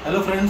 Hello friends,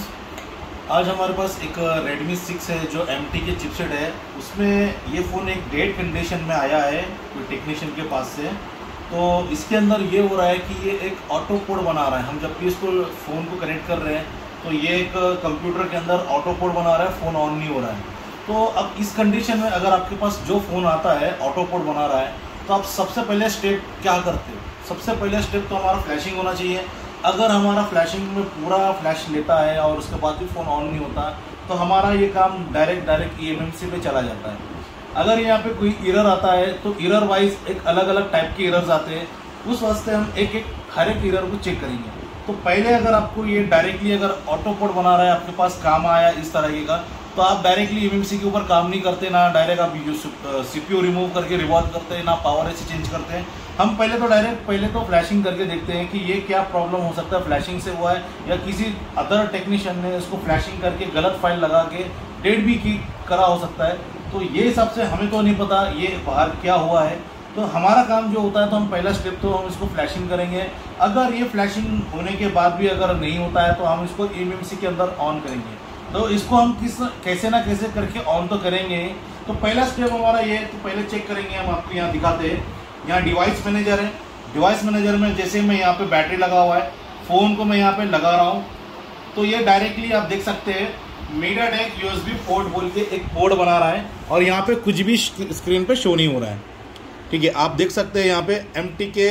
आज हमारे पास एक Redmi 6 है जो MT के चिपसेट है। उसमें ये फ़ोन एक डेड कंडीशन में आया है कोई टेक्नीशियन के पास से। तो इसके अंदर ये हो रहा है कि ये एक ऑटो कोड बना रहा है। हम जब भी इसको फ़ोन को कनेक्ट कर रहे हैं तो ये एक कंप्यूटर के अंदर ऑटो कोड बना रहा है, फ़ोन ऑन नहीं हो रहा है। तो अब इस कंडीशन में अगर आपके पास जो फ़ोन आता है ऑटो कोड बना रहा है तो आप सबसे पहले स्टेप क्या करते हो? सबसे पहले स्टेप तो हमारा फ्लैशिंग होना चाहिए। अगर हमारा फ्लैशिंग में पूरा फ्लैश लेता है और उसके बाद भी फ़ोन ऑन नहीं होता तो हमारा ये काम डायरेक्ट eMMC पे चला जाता है। अगर यहाँ पे कोई एरर आता है तो एरर वाइज एक अलग अलग टाइप के एरर्स आते हैं, उस वास्ते हम हर एक एरर को चेक करेंगे। तो पहले अगर आपको ये डायरेक्टली अगर ऑटो कोड बना रहा है आपके पास काम आया इस तरह का, तो आप डायरेक्टली eMMC के ऊपर काम नहीं करते, ना डायरेक्ट आप CPU रिमूव करके रिवॉल्व करते हैं, ना पावर ऐसे चेंज करते हैं। हम पहले तो फ्लैशिंग करके देखते हैं कि ये क्या प्रॉब्लम हो सकता है, फ्लैशिंग से हुआ है या किसी अदर टेक्नीशियन ने इसको फ्लैशिंग करके गलत फाइल लगा के डेट भी की करा हो सकता है। तो ये हिसाब से हमें तो नहीं पता ये बाहर क्या हुआ है। तो हमारा काम जो होता है तो हम पहला स्टेप तो हम इसको फ्लैशिंग करेंगे। अगर ये फ्लैशिंग होने के बाद भी अगर नहीं होता है तो हम इसको eMMC के अंदर ऑन करेंगे। तो इसको हम कैसे ना कैसे करके ऑन तो करेंगे। तो पहला स्टेप हमारा ये, तो पहले चेक करेंगे, हम आपको यहाँ दिखाते हैं। यहाँ डिवाइस मैनेजर है, डिवाइस मैनेजर में जैसे मैं यहाँ पे बैटरी लगा हुआ है, फ़ोन को मैं यहाँ पे लगा रहा हूँ तो ये डायरेक्टली आप देख सकते हैं MediaTek USB पोर्ट बोल के एक पोर्ट बना रहा है और यहाँ पे कुछ भी स्क्रीन पे शो नहीं हो रहा है। ठीक है, आप देख सकते हैं यहाँ पे MT के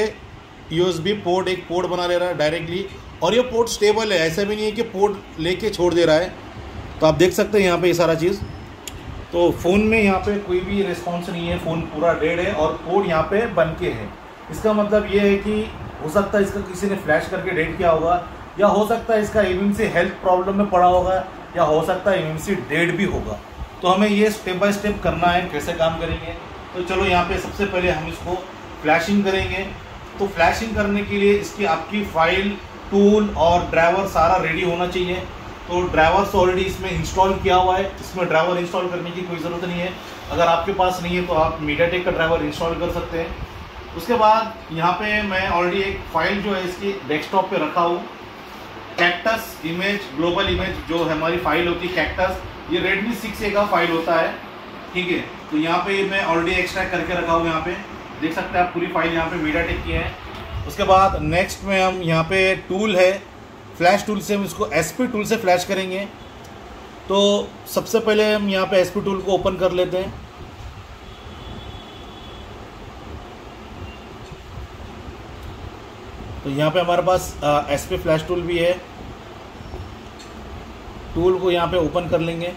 USB पोर्ट एक पोर्ट बना ले रहा है डायरेक्टली, और ये पोर्ट स्टेबल है, ऐसा भी नहीं है कि पोर्ट लेके छोड़ दे रहा है। तो आप देख सकते हैं यहाँ पे ये सारा चीज़। तो फ़ोन में यहाँ पे कोई भी रिस्पॉन्स नहीं है, फ़ोन पूरा डेड है और कोड यहाँ पे बन के है। इसका मतलब ये है कि हो सकता है इसका किसी ने फ्लैश करके डेड किया होगा, या हो सकता है इसका eMMC हेल्थ प्रॉब्लम में पड़ा होगा, या हो सकता है eMMC डेड भी होगा। तो हमें ये स्टेप बाय स्टेप करना है कैसे काम करेंगे। तो चलो यहाँ पे सबसे पहले हम इसको फ्लैशिंग करेंगे। तो फ्लैशिंग करने के लिए इसकी आपकी फाइल, टूल और ड्राइवर सारा रेडी होना चाहिए। तो ड्राइवर्स ऑलरेडी इसमें इंस्टॉल किया हुआ है, इसमें ड्राइवर इंस्टॉल करने की कोई ज़रूरत नहीं है। अगर आपके पास नहीं है तो आप MediaTek का ड्राइवर इंस्टॉल कर सकते हैं। उसके बाद यहाँ पे मैं ऑलरेडी एक फ़ाइल जो है इसकी डेस्कटॉप पे रखा हूँ, कैक्टस इमेज, ग्लोबल इमेज जो हमारी फ़ाइल होती है कैक्टस, ये Redmi 6A का फाइल होता है। ठीक है, तो यहाँ पे मैं ऑलरेडी एक्सट्रैक्ट करके रखा हूँ। यहाँ पे देख सकते हैं आप, पूरी फाइल यहाँ पे MediaTek की है। उसके बाद नेक्स्ट में हम यहाँ पे टूल है, फ्लैश टूल से हम इसको SP टूल से फ्लैश करेंगे। तो सबसे पहले हम यहाँ पे SP टूल को ओपन कर लेते हैं। तो यहाँ पे हमारे पास SP फ्लैश टूल भी है। टूल को यहाँ पे ओपन कर लेंगे।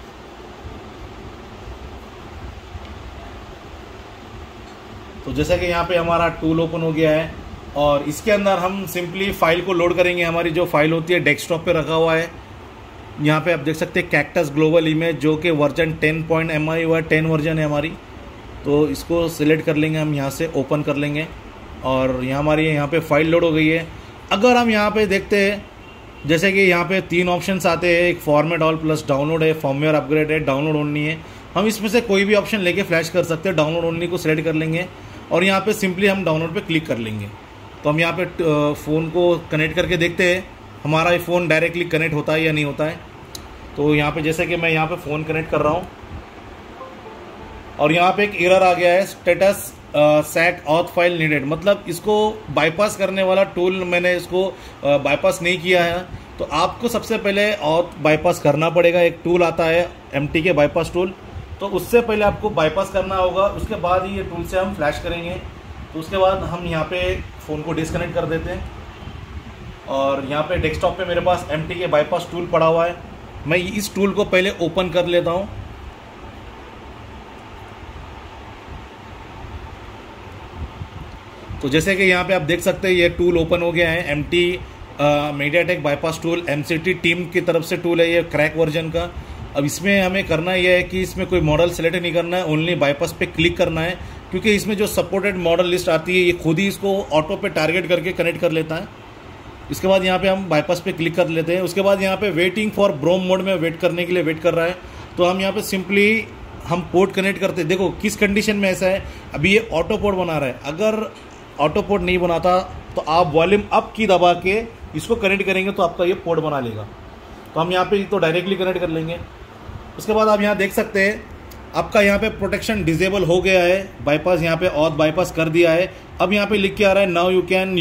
तो जैसा कि यहाँ पे हमारा टूल ओपन हो गया है और इसके अंदर हम सिंपली फाइल को लोड करेंगे। हमारी जो फाइल होती है डेस्कटॉप पे रखा हुआ है, यहाँ पे आप देख सकते हैं कैक्टस ग्लोबल इमेज, जो कि वर्जन 10.mi हुआ है, 10 वर्जन है हमारी। तो इसको सिलेक्ट कर लेंगे, हम यहाँ से ओपन कर लेंगे और हमारी यहाँ पे फाइल लोड हो गई है। अगर हम यहाँ पे देखते हैं जैसे कि यहाँ पे 3 ऑप्शंस आते हैं, एक फॉर्मेट ऑल प्लस डाउनलोड है, फॉर्मवेयर अपग्रेड है, डाउनलोड ओनली है। हम इसमें से कोई भी ऑप्शन लेके फ्लैश कर सकते हैं। डाउनलोड ओनली को सिलेक्ट कर लेंगे और यहाँ पे सिंपली हम डाउनलोड पे क्लिक कर लेंगे। तो हम यहाँ पे फ़ोन को कनेक्ट करके देखते हैं हमारा ये फ़ोन डायरेक्टली कनेक्ट होता है या नहीं होता है। तो यहाँ पे जैसे कि मैं यहाँ पे फ़ोन कनेक्ट कर रहा हूँ और यहाँ पे एक एरर आ गया है, status set auth file needed, मतलब इसको बाईपास करने वाला टूल मैंने इसको बाईपास नहीं किया है। तो आपको सबसे पहले ऑथ बाईपास करना पड़ेगा। एक टूल आता है MT के बाईपास टूल, तो उससे पहले आपको बाईपास करना होगा, उसके बाद ही ये टूल से हम फ्लैश करेंगे। तो उसके बाद हम यहाँ पे फ़ोन को डिस्कनेक्ट कर देते हैं और यहाँ पे डेस्कटॉप पे मेरे पास MT के बाईपास टूल पड़ा हुआ है। मैं इस टूल को पहले ओपन कर लेता हूँ। तो जैसे कि यहाँ पे आप देख सकते हैं ये टूल ओपन हो गया है। MT MediaTek bypass tool MCT team की तरफ से टूल है, ये क्रैक वर्जन का। अब इसमें हमें करना यह है कि इसमें कोई मॉडल सेलेक्ट नहीं करना है, ओनली बाईपास पे क्लिक करना है, क्योंकि इसमें जो सपोर्टेड मॉडल लिस्ट आती है ये खुद ही इसको ऑटो पे टारगेट करके कनेक्ट कर लेता है। इसके बाद यहाँ पे हम बाईपास पे क्लिक कर लेते हैं। उसके बाद यहाँ पे वेटिंग फॉर ब्रोम मोड में वेट करने के लिए वेट कर रहा है। तो हम यहाँ पे सिंपली हम पोर्ट कनेक्ट करते हैं। देखो किस कंडीशन में ऐसा है, अभी ये ऑटो पोर्ट बना रहा है। अगर ऑटो पोर्ट नहीं बनाता तो आप वॉल्यूम अप की दबा के इसको कनेक्ट करेंगे तो आपका ये पोर्ट बना लेगा। तो हम यहाँ पे तो डायरेक्टली कनेक्ट कर लेंगे। उसके बाद आप यहाँ देख सकते हैं आपका यहाँ पे प्रोटेक्शन डिजेबल हो गया है, बाईपास यहाँ पे ऑथ बाईपास कर दिया है। अब यहाँ पे लिख के आ रहा है now you can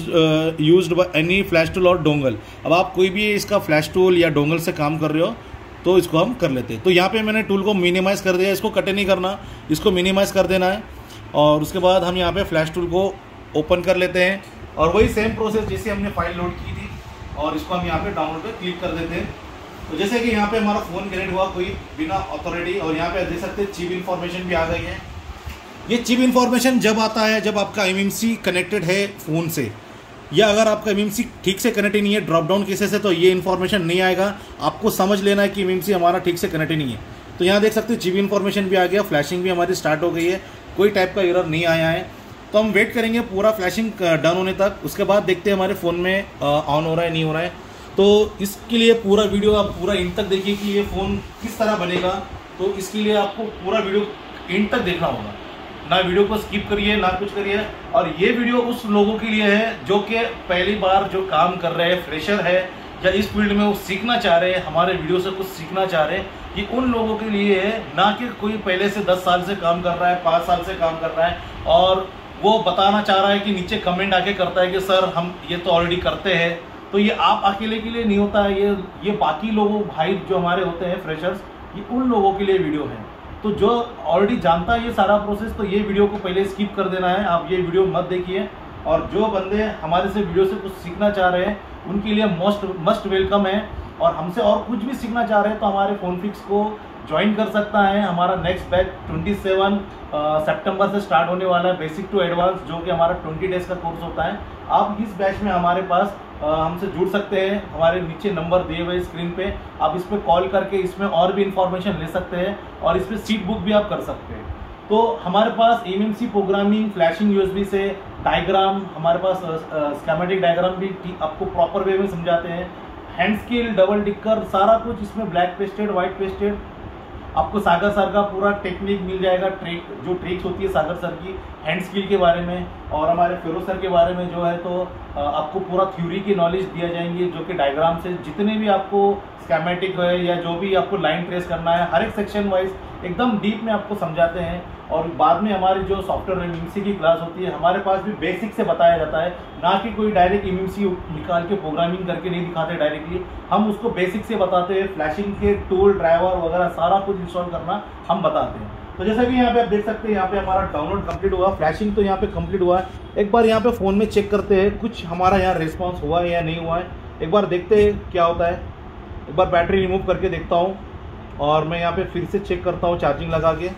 used by any flash tool और डोंगल। अब आप कोई भी इसका फ्लैश टूल या डोंगल से काम कर रहे हो तो इसको हम कर लेते हैं। तो यहाँ पे मैंने टूल को मिनिमाइज़ कर दिया, इसको कट नहीं करना, इसको मिनिमाइज़ कर देना है। और उसके बाद हम यहाँ पे फ्लैश टूल को ओपन कर लेते हैं और वही सेम प्रोसेस जैसे हमने फाइल लोड की थी और इसको हम यहाँ पे डाउनलोड पे क्लिक कर देते हैं। तो जैसे कि यहाँ पे हमारा फ़ोन कनेक्ट हुआ कोई बिना अथॉरिटी, और यहाँ पे देख सकते हैं चिप इन्फॉर्मेशन भी आ गई है। ये चिप इन्फॉर्मेशन जब आता है जब आपका एमएमसी कनेक्टेड है फ़ोन से, या अगर आपका एमएमसी ठीक से कनेक्ट ही नहीं है ड्रॉप डाउन केसेस है तो ये इन्फॉर्मेशन नहीं आएगा। आपको समझ लेना है कि एमएमसी हमारा ठीक से कनेक्ट ही नहीं है। तो यहाँ देख सकते हैं चिप इन्फॉर्मेशन भी आ गया, फ्लैशिंग भी हमारी स्टार्ट हो गई है, कोई टाइप का एरर नहीं आया है। तो हम वेट करेंगे पूरा फ्लैशिंग डन होने तक, उसके बाद देखते हैं हमारे फ़ोन में ऑन हो रहा है नहीं हो रहा है। तो इसके लिए पूरा वीडियो आप पूरा एंड तक देखिए कि ये फ़ोन किस तरह बनेगा। तो इसके लिए आपको पूरा वीडियो एंड तक देखना होगा, ना वीडियो को स्किप करिए ना कुछ करिए। और ये वीडियो उस लोगों के लिए है जो कि पहली बार जो काम कर रहे हैं, फ्रेशर है या इस फील्ड में वो सीखना चाह रहे हैं, हमारे वीडियो से कुछ सीखना चाह रहे हैं। ये उन लोगों के लिए है, ना कि कोई पहले से 10 साल से काम कर रहा है, 5 साल से काम कर रहा है और वो बताना चाह रहा है कि नीचे कमेंट आके करता है कि सर हम ये तो ऑलरेडी करते हैं। तो ये आप अकेले के लिए नहीं होता है, ये बाकी लोगों भाई जो हमारे होते हैं फ्रेशर्स, ये उन लोगों के लिए वीडियो है। तो जो ऑलरेडी जानता है ये सारा प्रोसेस, तो ये वीडियो को पहले स्किप कर देना है, आप ये वीडियो मत देखिए। और जो बंदे हमारे से वीडियो से कुछ सीखना चाह रहे हैं उनके लिए मस्ट वेलकम है। और हमसे और कुछ भी सीखना चाह रहे हैं तो हमारे फोन फिक्स को ज्वाइन कर सकता है। हमारा नेक्स्ट बैच 27 सितंबर से स्टार्ट होने वाला है, बेसिक टू एडवांस, जो कि हमारा 20 डेज का कोर्स होता है। आप इस बैच में हमारे पास हमसे जुड़ सकते हैं, हमारे नीचे नंबर दिए हुए स्क्रीन पे, आप इस पर कॉल करके इसमें और भी इंफॉर्मेशन ले सकते हैं और इस पर सीट बुक भी आप कर सकते हैं। तो हमारे पास एमएमसी प्रोग्रामिंग, फ्लैशिंग यूएसबी से डायग्राम, हमारे पास स्कीमेटिक डायग्राम भी आपको प्रॉपर वे में समझाते हैं, हैंड स्किल, डबल टिकर, सारा कुछ इसमें ब्लैक पेस्टेड, व्हाइट पेस्टेड। आपको सागर सर का पूरा टेक्निक मिल जाएगा, जो ट्रिक्स होती है सागर सर की हैंड स्किल के बारे में, और हमारे फिरोज सर के बारे में जो है तो आपको पूरा थ्योरी की नॉलेज दिया जाएंगी, जो कि डायग्राम से जितने भी आपको स्कीमेटिक है या जो भी आपको लाइन ट्रेस करना है, हर एक सेक्शन वाइज एकदम डीप में आपको समझाते हैं। और बाद में हमारी जो सॉफ्टवेयर एमएमसी की क्लास होती है, हमारे पास भी बेसिक से बताया जाता है, ना कि कोई डायरेक्ट एमएमसी निकाल के प्रोग्रामिंग करके नहीं दिखाते डायरेक्टली, हम उसको बेसिक से बताते हैं। फ्लैशिंग के टूल, ड्राइवर वगैरह सारा कुछ इंस्टॉल करना हम बताते हैं। तो जैसा कि यहाँ पे आप देख सकते हैं, यहाँ पे हमारा डाउनलोड कंप्लीट हुआ, फ्लैशिंग तो यहाँ पे कंप्लीट हुआ है। एक बार यहाँ पे फ़ोन में चेक करते हैं कुछ हमारा यहाँ रिस्पॉन्स हुआ है या नहीं हुआ है, एक बार देखते हैं क्या होता है। एक बार बैटरी रिमूव करके देखता हूँ और मैं यहाँ पे फिर से चेक करता हूँ चार्जिंग लगा के।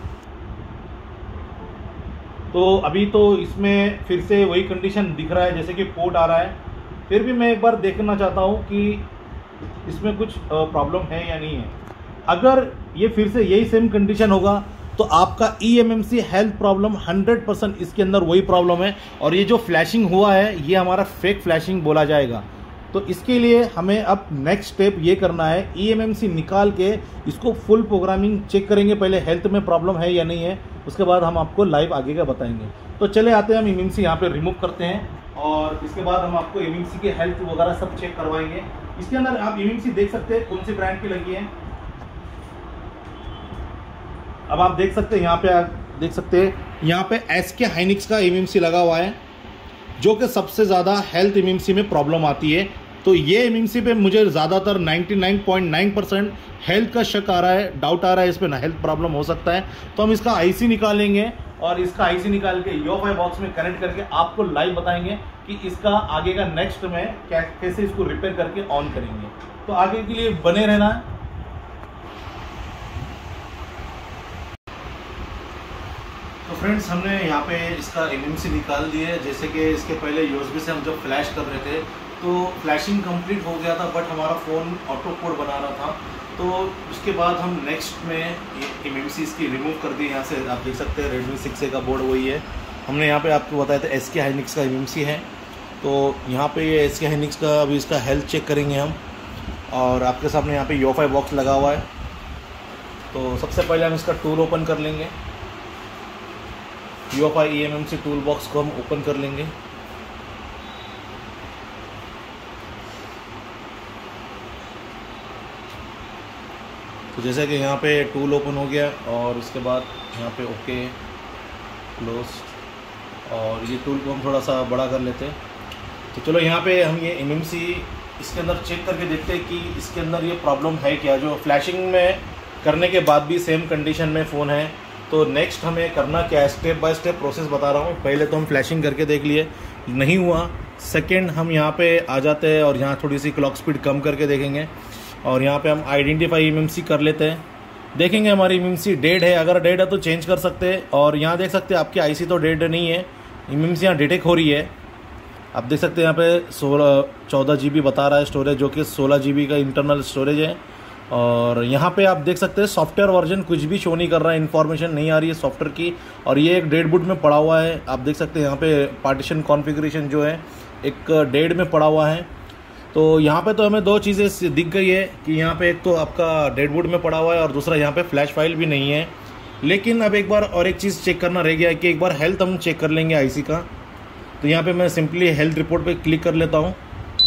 तो अभी तो इसमें फिर से वही कंडीशन दिख रहा है जैसे कि पोर्ट आ रहा है। फिर भी मैं एक बार देखना चाहता हूँ कि इसमें कुछ प्रॉब्लम है या नहीं है। अगर ये फिर से यही सेम कंडीशन होगा तो आपका eMMC हेल्थ प्रॉब्लम 100% इसके अंदर वही प्रॉब्लम है, और ये जो फ्लैशिंग हुआ है ये हमारा फेक फ्लैशिंग बोला जाएगा। तो इसके लिए हमें अब नेक्स्ट स्टेप ये करना है, eMMC निकाल के इसको फुल प्रोग्रामिंग चेक करेंगे, पहले हेल्थ में प्रॉब्लम है या नहीं है, उसके बाद हम आपको लाइव आगे का बताएंगे। तो चले आते हैं, हम eMMC यहाँ पे रिमूव करते हैं और इसके बाद हम आपको eMMC के हेल्थ वगैरह सब चेक करवाएंगे। इसके अंदर आप eMMC देख सकते हैं कौन सी ब्रांड की लगी है। अब आप देख सकते हैं यहाँ पे, आप देख सकते हैं यहाँ पे SK हाइनिक्स का eMMC लगा हुआ है, जो कि सबसे ज़्यादा हेल्थ eMMC में प्रॉब्लम आती है। तो ये eMMC पे मुझे ज़्यादातर 99.9% हेल्थ का शक आ रहा है, डाउट आ रहा है, इस पर ना हेल्थ प्रॉब्लम हो सकता है। तो हम इसका IC निकालेंगे और इसका IC निकाल के UEFI बॉक्स में कनेक्ट करके आपको लाइव बताएंगे कि इसका आगे का नेक्स्ट में कैसे इसको रिपेयर करके ऑन करेंगे। तो आगे के लिए बने रहना है। तो फ्रेंड्स, हमने यहाँ पे इसका eMMC निकाल दिए। जैसे कि इसके पहले USB से हम जब फ्लैश कर रहे थे तो फ्लैशिंग कंप्लीट हो गया था, बट हमारा फ़ोन ऑटो कोड बना रहा था। तो उसके बाद हम नेक्स्ट में eMMC इसकी रिमूव कर दी। यहाँ से आप देख सकते हैं Redmi 6A का बोर्ड वही है। हमने यहाँ पे आपको बताया था SK हाइनिक्स का eMMC है। तो यहाँ पे ये SK हाइनिक्स का अभी इसका हेल्थ चेक करेंगे हम, और आपके सामने यहाँ पे UEFI बॉक्स लगा हुआ है। तो सबसे पहले हम इसका टूल ओपन कर लेंगे, UEFI eMMC टूल बॉक्स को हम ओपन कर लेंगे। तो जैसे कि यहाँ पे टूल ओपन हो गया और उसके बाद यहाँ पे ओके क्लोज, और ये टूल को हम थोड़ा सा बड़ा कर लेते हैं। तो चलो यहाँ पे हम ये MMC इसके अंदर चेक करके देखते हैं कि इसके अंदर ये प्रॉब्लम है क्या, जो फ्लैशिंग में करने के बाद भी सेम कंडीशन में फ़ोन है। तो नेक्स्ट हमें करना क्या है, स्टेप बाय स्टेप प्रोसेस बता रहा हूँ। पहले तो हम फ्लैशिंग करके देख लिए, नहीं हुआ। सेकेंड हम यहाँ पे आ जाते हैं और यहाँ थोड़ी सी क्लॉक स्पीड कम करके देखेंगे और यहाँ पे हम आइडेंटिफाई MMC कर लेते हैं। देखेंगे हमारी MMC डेड है, अगर डेड है तो चेंज कर सकते हैं। और यहाँ देख सकते हैं आपकी IC तो डेड नहीं है, MMC यहाँ डिटेक्ट हो रही है। आप देख सकते हैं यहाँ पे 14 GB बता रहा है स्टोरेज, जो कि 16 GB का इंटरनल स्टोरेज है। और यहाँ पे आप देख सकते हैं सॉफ्टवेयर वर्जन कुछ भी शो नहीं कर रहा है, इन्फॉर्मेशन नहीं आ रही है सॉफ्टवेयर की। और ये एक डेड बूट में पड़ा हुआ है। आप देख सकते हैं यहाँ पे पार्टीशन कॉन्फ़िगरेशन जो है एक डेड में पड़ा हुआ है। तो यहाँ पे तो हमें दो चीज़ें दिख गई है कि यहाँ पे एक तो आपका डेड बूट में पड़ा हुआ है और दूसरा यहाँ पे फ्लैश फाइल भी नहीं है। लेकिन अब एक बार और एक चीज़ चेक करना रह गया है कि एक बार हेल्थ हम चेक कर लेंगे IC का। तो यहाँ पे मैं सिंपली हेल्थ रिपोर्ट पे क्लिक कर लेता हूँ।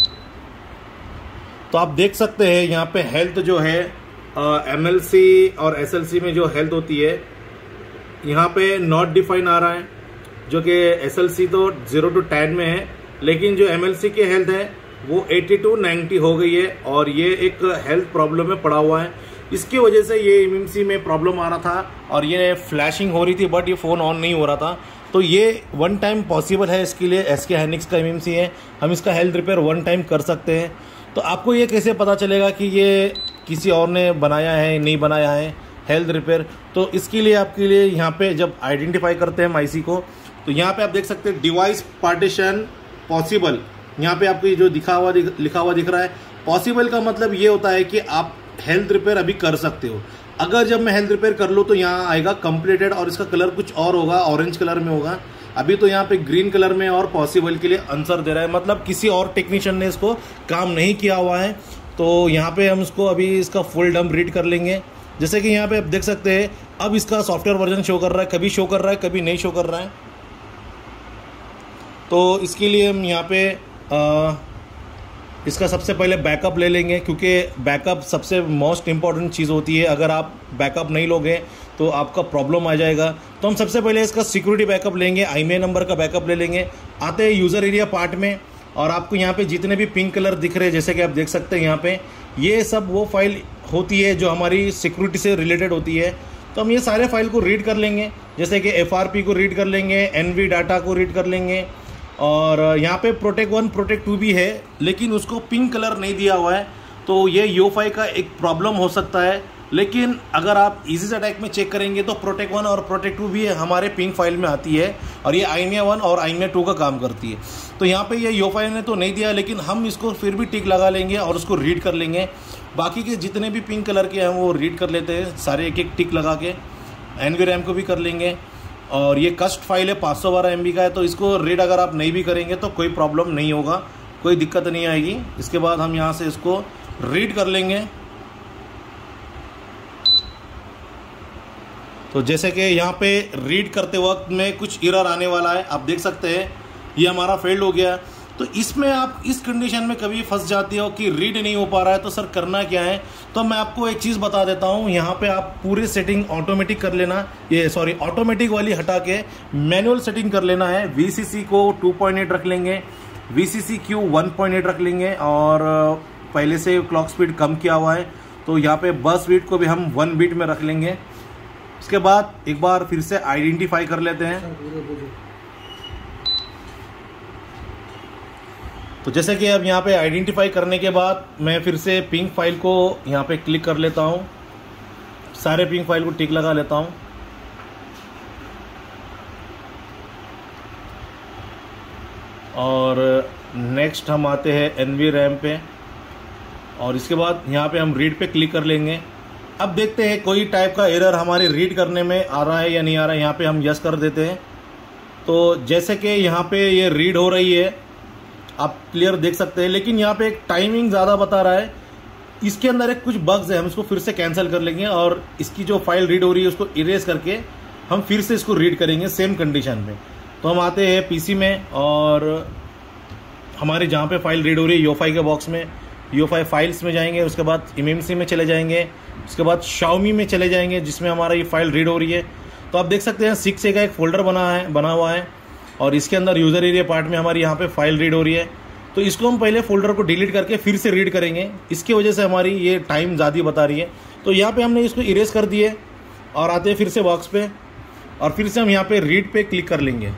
तो आप देख सकते हैं यहाँ पे हेल्थ जो है MLC और SLC में जो हेल्थ होती है यहाँ पे नॉट डिफाइन आ रहा है, जो कि SLC तो 0 to 10 में है, लेकिन जो MLC की हेल्थ है वो 80 to 90 हो गई है और ये एक हेल्थ प्रॉब्लम में पड़ा हुआ है। इसकी वजह से ये MMC में प्रॉब्लम आ रहा था और ये फ्लैशिंग हो रही थी, बट ये फ़ोन ऑन नहीं हो रहा था। तो ये वन टाइम पॉसिबल है, इसके लिए SK Hynix का MMC है, हम इसका हेल्थ रिपेयर वन टाइम कर सकते हैं। तो आपको ये कैसे पता चलेगा कि ये किसी और ने बनाया है नहीं बनाया है हेल्थ रिपेयर? तो इसके लिए आपके लिए यहाँ पे जब आइडेंटिफाई करते हैं हम IC को, तो यहाँ पे आप देख सकते हैं डिवाइस पार्टीशन पॉसिबल। यहाँ पे आपको जो लिखा हुआ दिख रहा है, पॉसिबल का मतलब ये होता है कि आप हेल्थ रिपेयर अभी कर सकते हो। अगर जब मैं हेल्थ रिपेयर कर लूँ तो यहाँ आएगा कंप्लीटेड और इसका कलर कुछ और होगा, ऑरेंज कलर में होगा। अभी तो यहाँ पे ग्रीन कलर में और पॉसिबल के लिए आंसर दे रहा है, मतलब किसी और टेक्नीशियन ने इसको काम नहीं किया हुआ है। तो यहाँ पे हम इसको अभी इसका फुल डंप रीड कर लेंगे। जैसे कि यहाँ पे आप देख सकते हैं अब इसका सॉफ्टवेयर वर्जन शो कर रहा है, कभी शो कर रहा है कभी नहीं शो कर रहा है। तो इसके लिए हम यहाँ पे इसका सबसे पहले बैकअप ले लेंगे, क्योंकि बैकअप सबसे मोस्ट इम्पॉर्टेंट चीज़ होती है। अगर आप बैकअप नहीं लोगे तो आपका प्रॉब्लम आ जाएगा। तो हम सबसे पहले इसका सिक्योरिटी बैकअप लेंगे, IMEI नंबर का बैकअप ले लेंगे। आते हैं यूज़र एरिया पार्ट में और आपको यहाँ पे जितने भी पिंक कलर दिख रहे हैं, जैसे कि आप देख सकते हैं यहाँ पे, ये सब वो फाइल होती है जो हमारी सिक्योरिटी से रिलेटेड होती है। तो हम ये सारे फाइल को रीड कर लेंगे, जैसे कि FRP को रीड कर लेंगे, NV डाटा को रीड कर लेंगे। और यहाँ पे प्रोटेक्ट 1 प्रोटेक्ट 2 भी है, लेकिन उसको पिंक कलर नहीं दिया हुआ है। तो ये UEFI का एक प्रॉब्लम हो सकता है। लेकिन अगर आप इजी अटैक में चेक करेंगे तो प्रोटेक्ट 1 और प्रोटेक्ट 2 भी हमारे पिंक फाइल में आती है और ये IMEI 1 और IMEI 2 का काम करती है। तो यहाँ पे ये UEFI ने तो नहीं दिया, लेकिन हम इसको फिर भी टिक लगा लेंगे और उसको रीड कर लेंगे। बाकी के जितने भी पिंक कलर के हैं वो रीड कर लेते हैं, सारे एक एक टिक लगा के। NVRAM को भी कर लेंगे। और ये कस्ट फाइल है 512 MB का है, तो इसको रीड अगर आप नहीं भी करेंगे तो कोई प्रॉब्लम नहीं होगा, कोई दिक्कत नहीं आएगी। इसके बाद हम यहाँ से इसको रीड कर लेंगे। तो जैसे कि यहाँ पे रीड करते वक्त में कुछ एरर आने वाला है, आप देख सकते हैं ये हमारा फेल्ड हो गया। तो इसमें आप इस कंडीशन में कभी फंस जाते हो कि रीड नहीं हो पा रहा है, तो सर करना क्या है? तो मैं आपको एक चीज़ बता देता हूँ। यहाँ पे आप पूरी सेटिंग ऑटोमेटिक कर लेना, ऑटोमेटिक वाली हटा के मैनुअल सेटिंग कर लेना है। VCC को 2.8 रख लेंगे, VCCQ 1.8 रख लेंगे और पहले से क्लॉक स्पीड कम किया हुआ है तो यहाँ पे बस बीट को भी हम 1 बीट में रख लेंगे। उसके बाद एक बार फिर से आइडेंटिफाई कर लेते हैं। तो जैसे कि अब यहाँ पे आइडेंटिफाई करने के बाद मैं फिर से पिंक फाइल को यहाँ पे क्लिक कर लेता हूँ, सारे पिंक फाइल को टिक लगा लेता हूँ। और नेक्स्ट हम आते हैं NVRAM पे और इसके बाद यहाँ पे हम रीड पे क्लिक कर लेंगे। अब देखते हैं कोई टाइप का एरर हमारे रीड करने में आ रहा है या नहीं आ रहा है। यहाँ पे हम यस कर देते हैं। तो जैसे कि यहाँ पे ये रीड हो रही है, आप क्लियर देख सकते हैं, लेकिन यहाँ पे एक टाइमिंग ज़्यादा बता रहा है। इसके अंदर एक कुछ बग्स है, हम इसको फिर से कैंसिल कर लेंगे और इसकी जो फाइल रीड हो रही है उसको इरेज करके हम फिर से इसको रीड करेंगे सेम कंडीशन में। तो हम आते हैं PC में और हमारे जहाँ पे फाइल रीड हो रही है UEFI के बॉक्स में, UEFI फाइल्स में जाएंगे। उसके बाद MMC में चले जाएंगे, उसके बाद Xiaomi में चले जाएंगे जिसमें हमारा ये फाइल रीड हो रही है। तो आप देख सकते हैं 6A का एक फोल्डर बना हुआ है और इसके अंदर यूज़र एरिया पार्ट में हमारी यहाँ पे फाइल रीड हो रही है। तो इसको हम पहले फोल्डर को डिलीट करके फिर से रीड करेंगे, इसकी वजह से हमारी ये टाइम ज़्यादा बता रही है। तो यहाँ पे हमने इसको इरेज कर दिए और आते हैं फिर से बॉक्स पे और फिर से हम यहाँ पे रीड पे क्लिक कर लेंगे।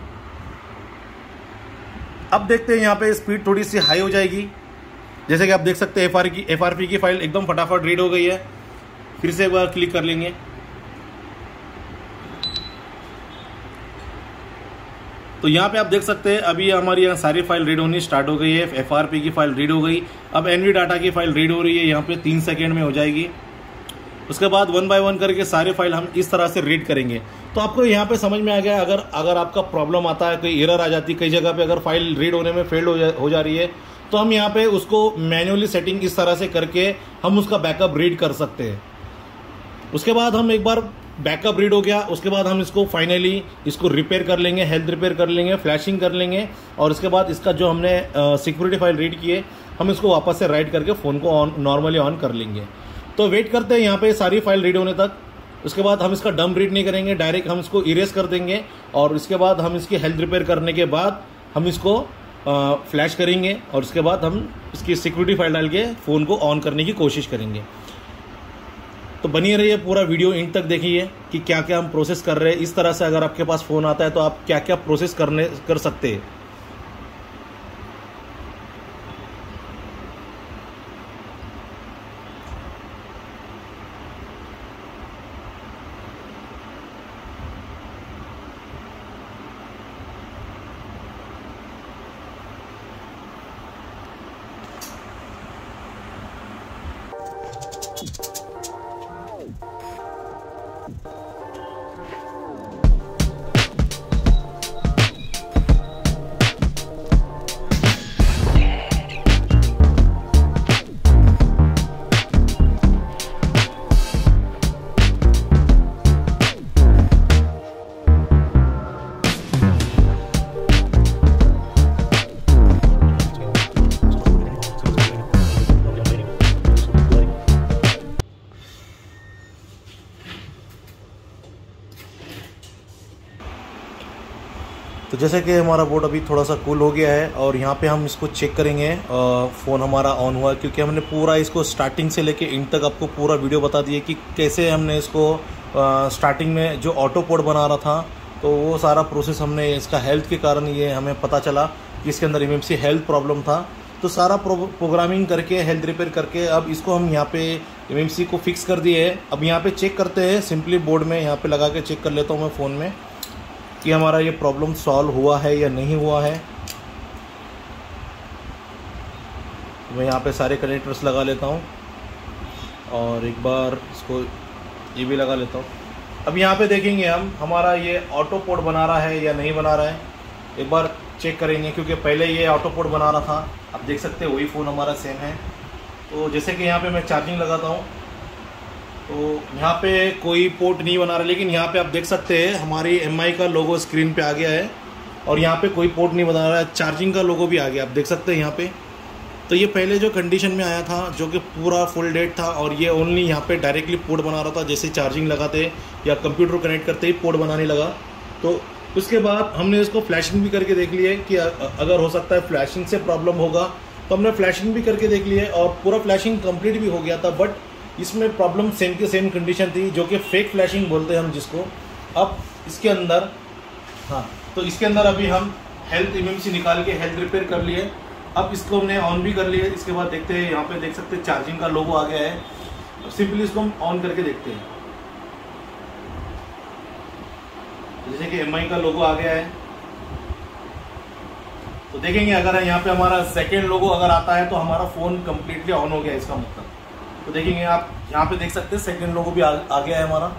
अब देखते हैं यहाँ पे स्पीड थोड़ी सी हाई हो जाएगी, जैसे कि आप देख सकते हैं FRP की फाइल एकदम फटाफट रीड हो गई है। फिर से एक बार क्लिक कर लेंगे। तो यहाँ पे आप देख सकते हैं अभी हमारी यहाँ सारी फाइल रीड होनी स्टार्ट हो गई है। FRP की फाइल रीड हो गई। अब NV डाटा की फाइल रीड हो रही है, यहाँ पे 3 सेकेंड में हो जाएगी। उसके बाद 1 बाय 1 करके सारे फाइल हम इस तरह से रीड करेंगे। तो आपको यहाँ पे समझ में आ गया, अगर आपका प्रॉब्लम आता है, कोई एरर आ जाती है, कई जगह पे अगर फाइल रीड होने में फेल्ड हो जा रही है, तो हम यहाँ पे उसको मैन्युअली सेटिंग इस तरह से करके हम उसका बैकअप रीड कर सकते हैं। उसके बाद हम एक बार बैकअप रीड हो गया, उसके बाद हम इसको फाइनली इसको रिपेयर कर लेंगे, हेल्थ रिपेयर कर लेंगे, फ्लैशिंग कर लेंगे और उसके बाद इसका जो हमने सिक्योरिटी फाइल रीड की है हम इसको वापस से राइट करके फ़ोन को नॉर्मली ऑन कर लेंगे। तो वेट करते हैं यहाँ पे सारी फाइल रीड होने तक। उसके बाद हम इसका डंप रीड नहीं करेंगे, डायरेक्ट हम इसको इरेज कर देंगे और उसके बाद हम इसकी हेल्थ रिपेयर करने के बाद हम इसको फ्लैश करेंगे और उसके बाद हम इसकी सिक्योरिटी फाइल डाल के फ़ोन को ऑन करने की कोशिश करेंगे। तो बनी रहिए, पूरा वीडियो एंड तक देखिए कि क्या क्या हम प्रोसेस कर रहे हैं। इस तरह से अगर आपके पास फ़ोन आता है तो आप क्या क्या प्रोसेस कर सकते हैं। तो जैसे कि हमारा बोर्ड अभी थोड़ा सा कूल हो गया है और यहाँ पे हम इसको चेक करेंगे फ़ोन हमारा ऑन हुआ, क्योंकि हमने पूरा इसको स्टार्टिंग से लेके एंड तक आपको पूरा वीडियो बता दिया कि कैसे हमने इसको स्टार्टिंग में जो ऑटो पोर्ट बना रहा था तो वो सारा प्रोसेस हमने इसका हेल्थ के कारण ये हमें पता चला कि इसके अंदर MMC हेल्थ प्रॉब्लम था। तो सारा प्रोग्रामिंग करके हेल्थ रिपेयर करके अब इसको हम यहाँ पे MMC को फिक्स कर दिए है। अब यहाँ पे चेक करते हैं, सिंपली बोर्ड में यहाँ पे लगा के चेक कर लेता हूँ मैं फ़ोन में कि हमारा ये प्रॉब्लम सॉल्व हुआ है या नहीं हुआ है। मैं यहाँ पे सारे कनेक्टर्स लगा लेता हूँ और एक बार इसको ये भी लगा लेता हूँ। अब यहाँ पे देखेंगे हम हमारा ये ऑटो पोर्ट बना रहा है या नहीं बना रहा है, एक बार चेक करेंगे, क्योंकि पहले ये ऑटो पोर्ट बना रहा था। आप देख सकते हैं वही फ़ोन हमारा सेम है। तो जैसे कि यहाँ पे मैं चार्जिंग लगाता हूँ तो यहाँ पे कोई पोर्ट नहीं बना रहा, लेकिन यहाँ पे आप देख सकते हैं हमारी MI का लोगो स्क्रीन पे आ गया है और यहाँ पे कोई पोर्ट नहीं बना रहा है, चार्जिंग का लोगो भी आ गया, आप देख सकते हैं यहाँ पे। तो ये पहले जो कंडीशन में आया था जो कि पूरा फुल डेट था और ये ओनली यहाँ पे डायरेक्टली पोर्ट बना रहा था, जैसे चार्जिंग लगाते या कंप्यूटर कनेक्ट करते ही पोर्ट बनाने लगा। तो उसके बाद हमने इसको फ्लैशिंग भी करके देख लिया कि अगर हो सकता है फ्लैशिंग से प्रॉब्लम होगा, तो हमने फ्लैशिंग भी करके देख लिया और पूरा फ्लैशिंग कंप्लीट भी हो गया था। बट इसमें प्रॉब्लम सेम के सेम कंडीशन थी, जो कि फेक फ्लैशिंग बोलते हैं हम जिसको। अब इसके अंदर तो इसके अंदर अभी हम हेल्थ MMC निकाल के हेल्थ रिपेयर कर लिए। अब इसको हमने ऑन भी कर लिया। इसके बाद देखते हैं, यहाँ पे देख सकते हैं चार्जिंग का लोगो आ गया है। अब सिंपली इसको हम ऑन करके देखते हैं, जैसे कि MI का लोगो आ गया है। तो देखेंगे अगर यहाँ पे हमारा सेकेंड लोगो अगर आता है तो हमारा फ़ोन कम्प्लीटली ऑन हो गया इसका मतलब। तो देखेंगे आप यहाँ पे देख सकते हैं सेकेंड लोगो भी आ गया है हमारा,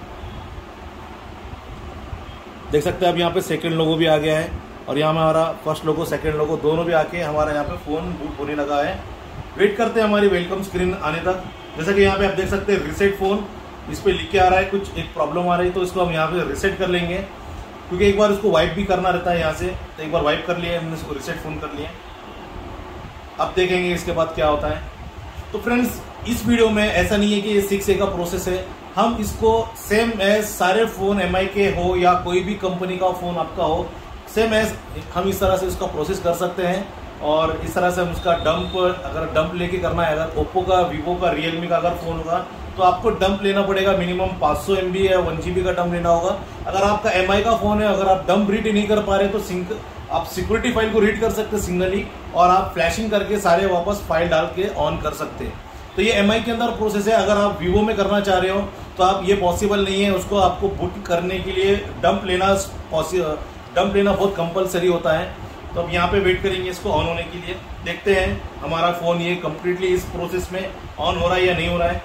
देख सकते हैं अब यहाँ पे सेकेंड लोगो भी आ गया है और यहाँ हमारा फर्स्ट लोगो सेकेंड लोगो दोनों भी आके हमारा यहाँ पे फ़ोन बूट होने लगा है। वेट करते हैं हमारी वेलकम स्क्रीन आने तक। जैसा कि यहाँ पे आप देख सकते हैं रिसेट फ़ोन, इस पर लिख के आ रहा है कुछ एक प्रॉब्लम आ रही है, तो इसको हम यहाँ पे रिसेट कर लेंगे, क्योंकि एक बार उसको वाइप भी करना रहता है यहाँ से। तो एक बार वाइप कर लिया, हमने इसको रिसेट फ़ोन कर लिया। अब देखेंगे इसके बाद क्या होता है। तो फ्रेंड्स इस वीडियो में ऐसा नहीं है कि ये 6A का प्रोसेस है, हम इसको सेम एज सारे फोन MI के हो या कोई भी कंपनी का फोन आपका हो, सेम एज हम इस तरह से इसका प्रोसेस कर सकते हैं। और इस तरह से हम उसका डंप, अगर डंप लेके करना है, अगर ओप्पो का, वीवो का, रियलमी का अगर फोन होगा तो आपको डंप लेना पड़ेगा, मिनिमम 500 MB या 1 GB का डंप लेना होगा। अगर आपका MI का फोन है, अगर आप डंप रीड नहीं कर पा रहे तो आप सिक्योरिटी फाइल को रीड कर सकते हैं सिंगली, और आप फ्लैशिंग करके सारे वापस फाइल डाल के ऑन कर सकते हैं। तो ये MI के अंदर प्रोसेस है। अगर आप वीवो में करना चाह रहे हो तो आप ये पॉसिबल नहीं है, उसको आपको बूट करने के लिए डंप लेना बहुत कंपलसरी होता है। तो अब यहाँ पे वेट करेंगे इसको ऑन होने के लिए, देखते हैं हमारा फोन ये कंप्लीटली इस प्रोसेस में ऑन हो रहा है या नहीं हो रहा है।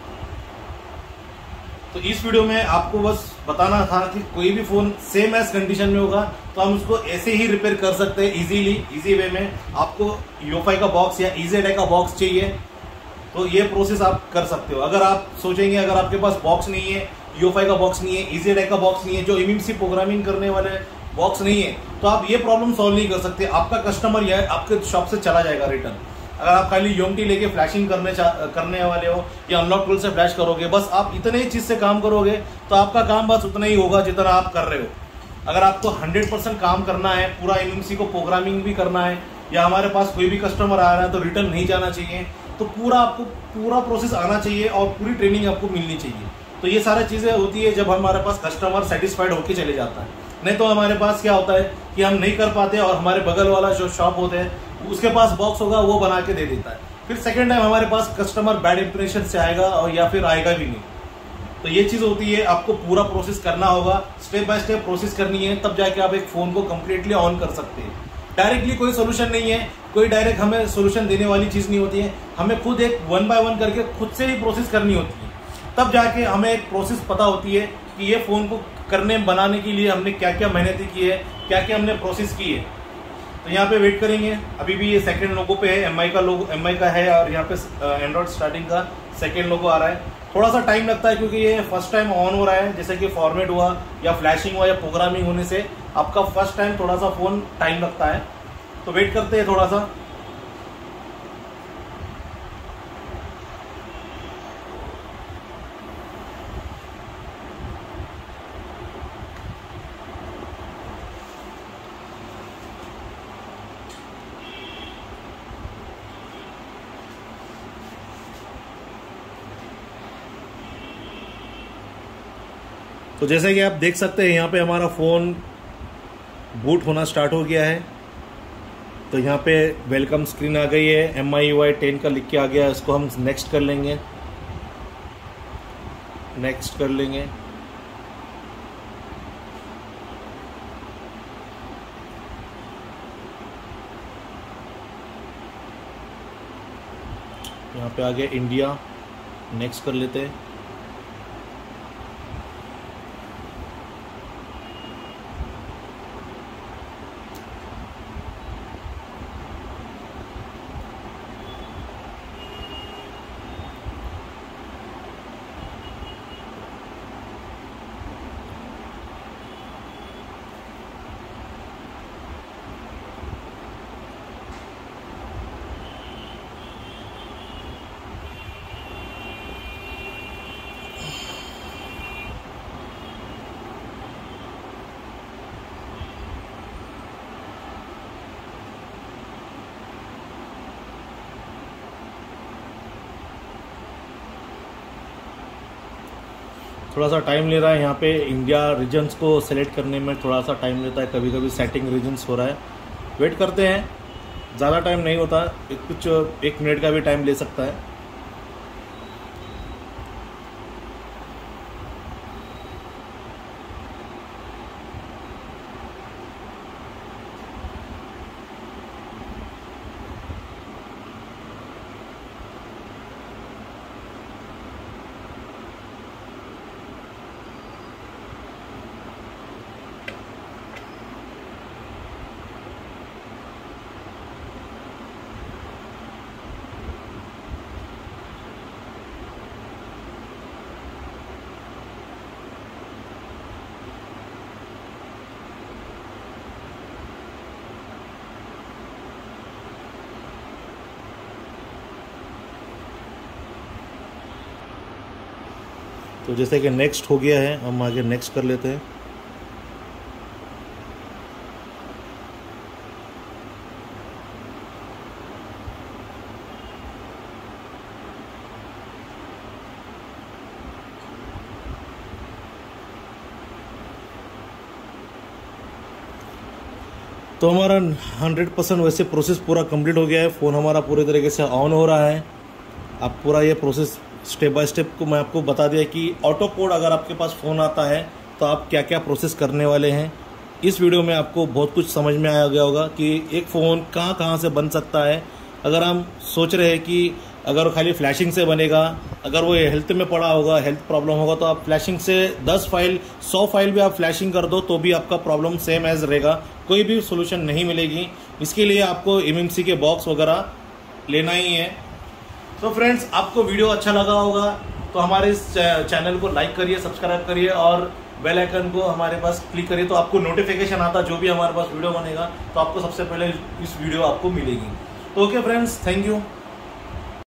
तो इस वीडियो में आपको बस बताना था कि कोई भी फोन सेम एज कंडीशन में होगा तो हम उसको ऐसे ही रिपेयर कर सकते हैं इजी वे में। आपको UEFI का बॉक्स या EZI का बॉक्स चाहिए तो ये प्रोसेस आप कर सकते हो। अगर आप सोचेंगे अगर आपके पास बॉक्स नहीं है, UEFI का बॉक्स नहीं है, EZI का बॉक्स नहीं है, जो MMC प्रोग्रामिंग करने वाले बॉक्स नहीं है, तो आप ये प्रॉब्लम सॉल्व नहीं कर सकते। आपका कस्टमर या आपके शॉप से चला जाएगा रिटर्न। अगर आप खाली UMT लेके फ्लैशिंग करने वाले हो या अनलॉक टूल से फ्लैश करोगे, बस आप इतने ही चीज से काम करोगे तो आपका काम बस उतना ही होगा जितना आप कर रहे हो। अगर आपको 100% काम करना है, पूरा MMC को प्रोग्रामिंग भी करना है, या हमारे पास कोई भी कस्टमर आ रहा है तो रिटर्न नहीं जाना चाहिए, तो आपको पूरा प्रोसेस आना चाहिए और पूरी ट्रेनिंग आपको मिलनी चाहिए। तो ये सारी चीजें होती है जब हमारे पास कस्टमर सेटिस्फाइड होके चले जाता है। नहीं तो हमारे पास क्या होता है कि हम नहीं कर पाते और हमारे बगल वाला जो शॉप होते हैं उसके पास बॉक्स होगा, वो बना के दे देता है। फिर सेकेंड टाइम हमारे पास कस्टमर बैड इंप्रेशन से आएगा और या फिर आएगा भी नहीं। तो ये चीज होती है, आपको पूरा प्रोसेस करना होगा, स्टेप बाय स्टेप प्रोसेस करनी है, तब जाके आप एक फोन को कंप्लीटली ऑन कर सकते हैं। डायरेक्टली कोई सोल्यूशन नहीं है, कोई डायरेक्ट हमें सोल्यूशन देने वाली चीज नहीं होती है। हमें खुद एक 1 by 1 करके खुद से ही प्रोसेस करनी होती है, तब जाके हमें एक प्रोसेस पता होती है कि ये फोन को बनाने के लिए हमने क्या क्या मेहनत की है, क्या क्या हमने प्रोसेस की है। तो यहाँ पे वेट करेंगे, अभी भी ये सेकंड लोगो पे है, MI का है, और यहाँ पे एंड्रॉइड स्टार्टिंग का सेकंड लोगो आ रहा है। थोड़ा सा टाइम लगता है क्योंकि ये फर्स्ट टाइम ऑन हो रहा है, जैसे कि फॉर्मेट हुआ या फ्लैशिंग हुआ या प्रोग्रामिंग होने से आपका फर्स्ट टाइम थोड़ा सा फोन टाइम लगता है। तो वेट करते हैं थोड़ा सा। तो जैसे कि आप देख सकते हैं यहाँ पे हमारा फ़ोन बूट होना स्टार्ट हो गया है। तो यहाँ पे वेलकम स्क्रीन आ गई है, MIUI 10 का लिख के आ गया है। इसको हम नेक्स्ट कर लेंगे, नेक्स्ट कर लेंगे। यहाँ पे आ गया इंडिया, नेक्स्ट कर लेते हैं। थोड़ा सा टाइम ले रहा है, यहाँ पे इंडिया रीजन्स को सेलेक्ट करने में थोड़ा सा टाइम लेता है, कभी कभी सेटिंग रीजन्स हो रहा है। वेट करते हैं, ज़्यादा टाइम नहीं होता, कुछ 1 मिनट का भी टाइम ले सकता है। तो जैसे कि नेक्स्ट हो गया है, हम आगे नेक्स्ट कर लेते हैं। तो हमारा 100% वैसे प्रोसेस पूरा कंप्लीट हो गया है। फ़ोन हमारा पूरे तरीके से ऑन हो रहा है। अब पूरा ये प्रोसेस स्टेप बाय स्टेप को मैं आपको बता दिया कि ऑटो कोड अगर आपके पास फ़ोन आता है तो आप क्या क्या प्रोसेस करने वाले हैं। इस वीडियो में आपको बहुत कुछ समझ में आ गया होगा कि एक फ़ोन कहाँ कहाँ से बन सकता है। अगर हम सोच रहे हैं कि अगर खाली फ्लैशिंग से बनेगा, अगर वो हेल्थ में पड़ा होगा, हेल्थ प्रॉब्लम होगा, तो आप फ्लैशिंग से 10 फाइल 100 फाइल भी आप फ्लैशिंग कर दो तो भी आपका प्रॉब्लम सेम एज रहेगा, कोई भी सोल्यूशन नहीं मिलेगी। इसके लिए आपको एमएमसी के बॉक्स वगैरह लेना ही है। तो फ्रेंड्स, आपको वीडियो अच्छा लगा होगा तो हमारे इस चैनल को लाइक करिए, सब्सक्राइब करिए और बेल आइकन को हमारे पास क्लिक करिए, तो आपको नोटिफिकेशन आता जो भी हमारे पास वीडियो बनेगा तो आपको सबसे पहले इस वीडियो आपको मिलेगी। तो ओके फ्रेंड्स, थैंक यू।